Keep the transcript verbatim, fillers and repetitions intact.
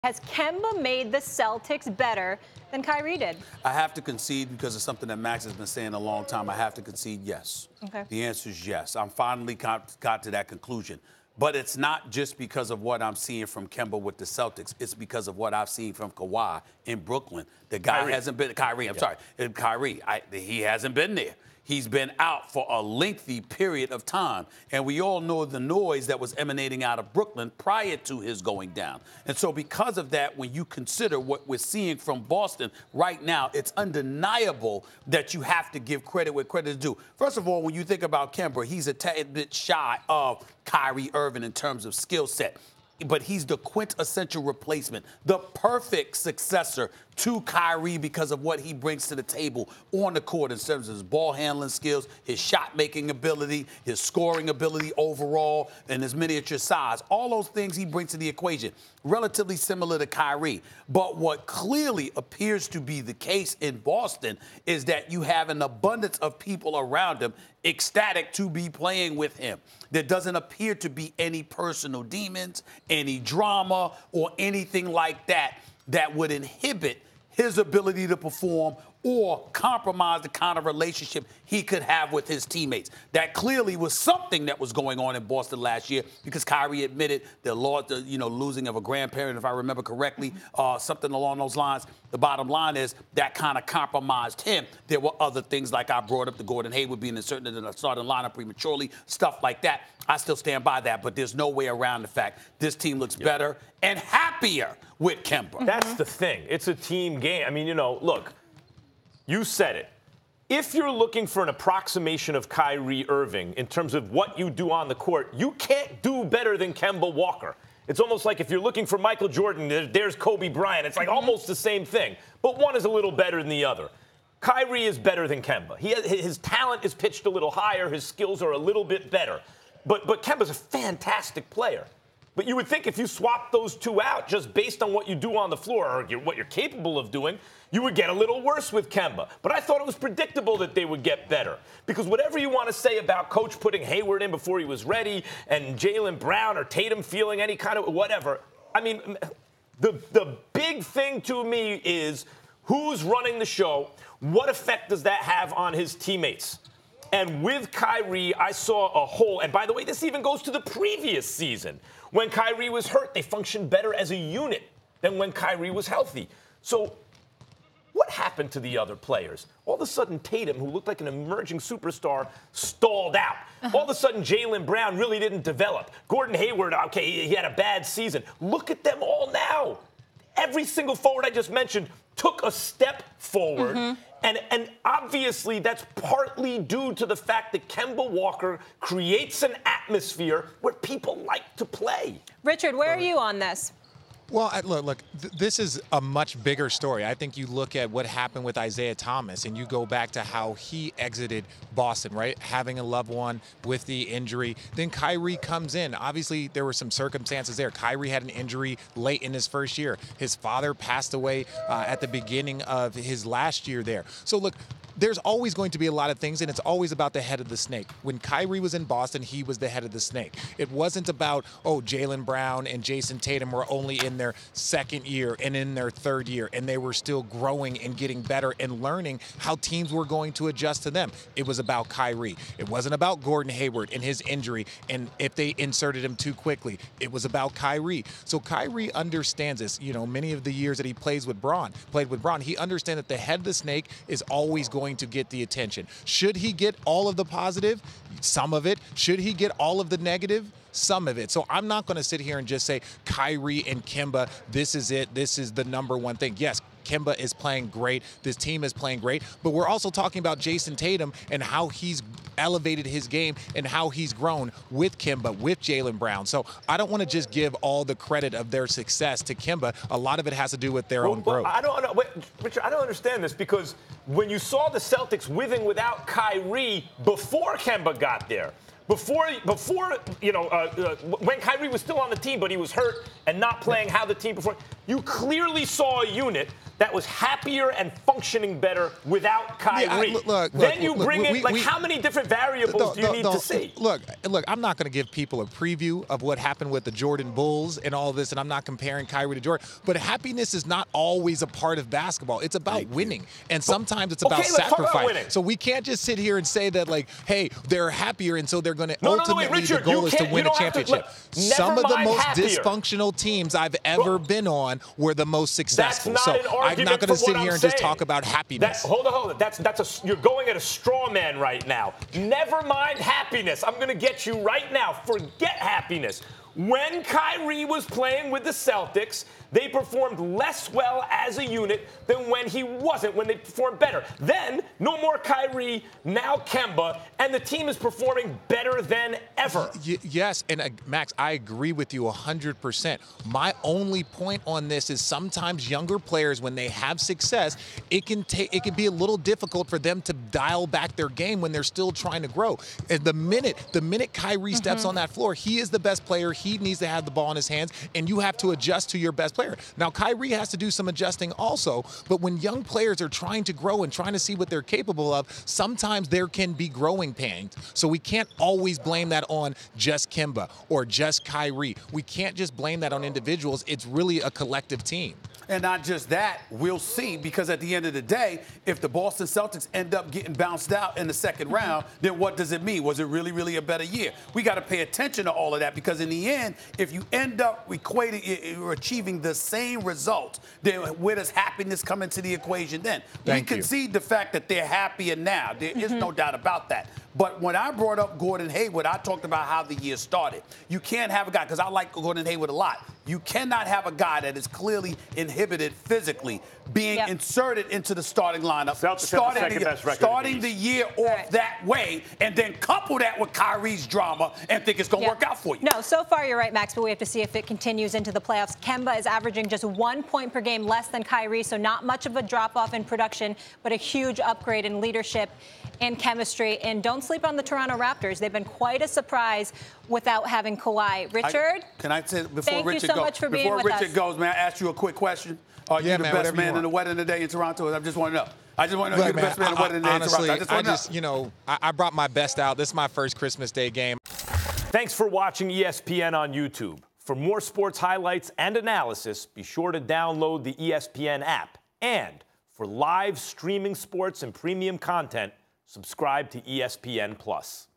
Has Kemba made the Celtics better than Kyrie did? I have to concede because it's something that Max has been saying a long time. I have to concede yes. Okay. The answer is yes. I'm finally got, got to that conclusion. But it's not just because of what I'm seeing from Kemba with the Celtics. It's because of what I've seen from Kawhi in Brooklyn. The guy Kyrie. hasn't been Kyrie. I'm yeah. sorry, Kyrie. I, he hasn't been there. He's been out for a lengthy period of time. And we all know the noise that was emanating out of Brooklyn prior to his going down. And so because of that, when you consider what we're seeing from Boston right now, it's undeniable that you have to give credit where credit is due. First of all, when you think about Kemba, he's a tad bit shy of Kyrie Irving in terms of skill set. But he's the quintessential replacement, the perfect successor to Kyrie because of what he brings to the table on the court in terms of his ball handling skills, his shot-making ability, his scoring ability overall, and his miniature size. All those things he brings to the equation, relatively similar to Kyrie. But what clearly appears to be the case in Boston is that you have an abundance of people around him ecstatic to be playing with him. There doesn't appear to be any personal demons, any drama, or anything like that that would inhibit his ability to perform or compromise the kind of relationship he could have with his teammates. That clearly was something that was going on in Boston last year because Kyrie admitted the, law, the you know, losing of a grandparent, if I remember correctly, uh, something along those lines. The bottom line is that kind of compromised him. There were other things like I brought up, the Gordon Hayward being inserted in the starting lineup prematurely, stuff like that. I still stand by that, but there's no way around the fact this team looks yep. better and happier with Kemba. That's the thing. It's a team game. I mean, you know, look, you said it. If you're looking for an approximation of Kyrie Irving in terms of what you do on the court, you can't do better than Kemba Walker. It's almost like if you're looking for Michael Jordan, there's Kobe Bryant. It's like almost the same thing, but one is a little better than the other. Kyrie is better than Kemba. He has, his talent is pitched a little higher. His skills are a little bit better. But, but Kemba's a fantastic player. But you would think if you swap those two out just based on what you do on the floor or what you're capable of doing, you would get a little worse with Kemba. But I thought it was predictable that they would get better. Because whatever you want to say about Coach putting Hayward in before he was ready and Jaylen Brown or Tatum feeling any kind of whatever, I mean, the, the big thing to me is who's running the show, what effect does that have on his teammates? And with Kyrie, I saw a hole. And by the way, this even goes to the previous season. When Kyrie was hurt, they functioned better as a unit than when Kyrie was healthy. So what happened to the other players? All of a sudden, Tatum, who looked like an emerging superstar, stalled out. Uh-huh. All of a sudden, Jaylen Brown really didn't develop. Gordon Hayward, okay, he had a bad season. Look at them all now. Every single forward I just mentioned took a step forward. Mm-hmm. And, and obviously, that's partly due to the fact that Kemba Walker creates an atmosphere where people like to play. Richard, where are you on this? Well, I, look, look, th- this is a much bigger story. I think you look at what happened with Isaiah Thomas and you go back to how he exited Boston, right? Having a loved one with the injury. Then Kyrie comes in. Obviously, there were some circumstances there. Kyrie had an injury late in his first year. His father passed away uh, at the beginning of his last year there. So, look, there's always going to be a lot of things, and it's always about the head of the snake. When Kyrie was in Boston, he was the head of the snake. It wasn't about, oh, Jaylen Brown and Jason Tatum were only in their second year and in their third year, and they were still growing and getting better and learning how teams were going to adjust to them. It was about Kyrie. It wasn't about Gordon Hayward and his injury and if they inserted him too quickly. It was about Kyrie. So Kyrie understands this. You know, many of the years that he plays with Braun, played with Braun, he understands that the head of the snake is always going to get the attention. Should he get all of the positive? Some of it. Should he get all of the negative? Some of it. So I'm not going to sit here and just say Kyrie and Kemba, this is it. This is the number one thing. Yes, Kemba is playing great. This team is playing great. But we're also talking about Jason Tatum and how he's elevated his game and how he's grown with Kemba, with Jaylen Brown. So I don't want to just give all the credit of their success to Kemba. A lot of it has to do with their well, own growth. Well, I don't know. Wait, Richard, I don't understand this because when you saw the Celtics with and without Kyrie before Kemba got there, Before, before you know, uh, uh, when Kyrie was still on the team, but he was hurt and not playing how the team performed, you clearly saw a unit that was happier and functioning better without Kyrie. Yeah, I- look, look, then you look, bring we- in, we- like, we- how many different variables do you The- need the- to see? Look, look, I'm not going to give people a preview of what happened with the Jordan Bulls and all this, and I'm not comparing Kyrie to Jordan. But happiness is not always a part of basketball. It's about winning, and sometimes it's Okay, about let's talk about sacrifice. winning. So we can't just sit here and say that, like, hey, they're happier, and so they're going to No, no, no, ultimately wait, Richard, the goal you is to can't- you win a don't have to- championship. look, Some never of the mind most happier. dysfunctional teams I've ever been on were the most successful. That's not so an argument I'm not going for to sit what here I'm and just saying. talk about happiness. That, hold on, hold on. That's that's a you're going at a straw man right now. Never mind happiness. I'm going to get you right now. Forget happiness. When Kyrie was playing with the Celtics, they performed less well as a unit than when he wasn't, when they performed better. Then, no more Kyrie, now Kemba, and the team is performing better than ever. Y- yes, and uh, Max, I agree with you one hundred percent. My only point on this is sometimes younger players, when they have success, it can take it can be a little difficult for them to dial back their game when they're still trying to grow. And the minute the minute Kyrie steps Mm-hmm. on that floor, he is the best player. He needs to have the ball in his hands, and you have to adjust to your best player. Now, Kyrie has to do some adjusting also, but when young players are trying to grow and trying to see what they're capable of, sometimes there can be growing pains. So we can't always blame that on just Kemba or just Kyrie. We can't just blame that on individuals. It's really a collective team. And not just that, we'll see, because at the end of the day, if the Boston Celtics end up getting bounced out in the second round, then what does it mean? Was it really, really a better year? We got to pay attention to all of that, because in the end, if you end up equating or achieving the same results, then where does happiness come into the equation then? Thank we you. concede the fact that they're happier now. There is no doubt about that. But when I brought up Gordon Hayward, I talked about how the year started. You can't have a guy, because I like Gordon Hayward a lot. You cannot have a guy that is clearly inhibited physically being Yep. inserted into the starting lineup, Celtics have the starting, second the, best record in starting the the East. year off Right. that way, and then couple that with Kyrie's drama and think it's going to Yeah. work out for you. No, so far you're right, Max, but we have to see if it continues into the playoffs. Kemba is averaging just one point per game less than Kyrie, so not much of a drop-off in production, but a huge upgrade in leadership and chemistry. And don't sleep on the Toronto Raptors. They've been quite a surprise without having Kawhi. Richard? I, can I say before Thank you Richard so goes? much for being before with Richard us. goes, man, I ask you a quick question. Are Yeah, you the man, best whatever you man in want. the wedding today in Toronto? I just want to know. I just want to know Look, you're the man, best man in the I- wedding today in honestly, Toronto. I just I want to know. just, you know, I, I brought my best out. This is my first Christmas Day game. Thanks for watching E S P N on YouTube. For more sports highlights and analysis, be sure to download the E S P N app. And for live streaming sports and premium content, subscribe to E S P N Plus.